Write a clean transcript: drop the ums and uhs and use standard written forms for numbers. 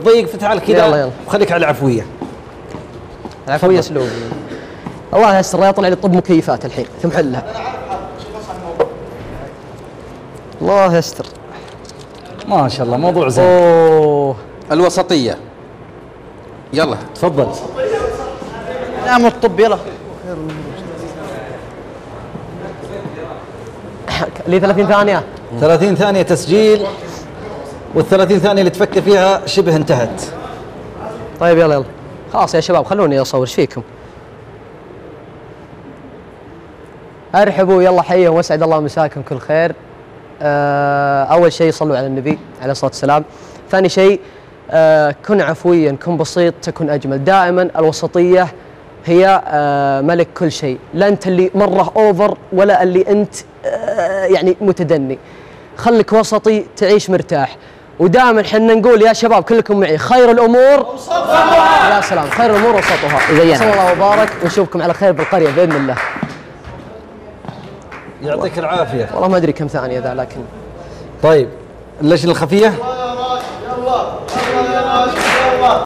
تضيق فتعال كذا وخليك على العفويه. العفويه اسلوبي. الله يستر لا يطلع لي طب مكيفات الحين ثم حلها. الله يستر. ما شاء الله موضوع زين. الوسطيه. يلا تفضل. نعم الطب يلا. لي 30 ثانيه. 30 ثانيه تسجيل، وال30 ثانيه اللي تفكر فيها شبه انتهت. طيب يلا خلاص يا شباب خلوني اصور. ايش فيكم؟ ارحبوا يلا حيهم واسعد الله مساكم كل خير. اول شيء صلوا على النبي عليه الصلاه والسلام. ثاني شيء كن عفويا، كن بسيط تكن اجمل. دائما الوسطيه هي ملك كل شيء، لا انت اللي مره اوفر ولا اللي انت يعني متدني. خليك وسطي تعيش مرتاح. ودائما احنا نقول يا شباب كلكم معي خير الامور وسطها. يا سلام، خير الامور وسطها. صلى الله وبارك ونشوفكم على خير بالقريه باذن الله. يعطيك العافيه. والله ما ادري كم ثانيه ذا لكن. طيب اللجنه الخفيه.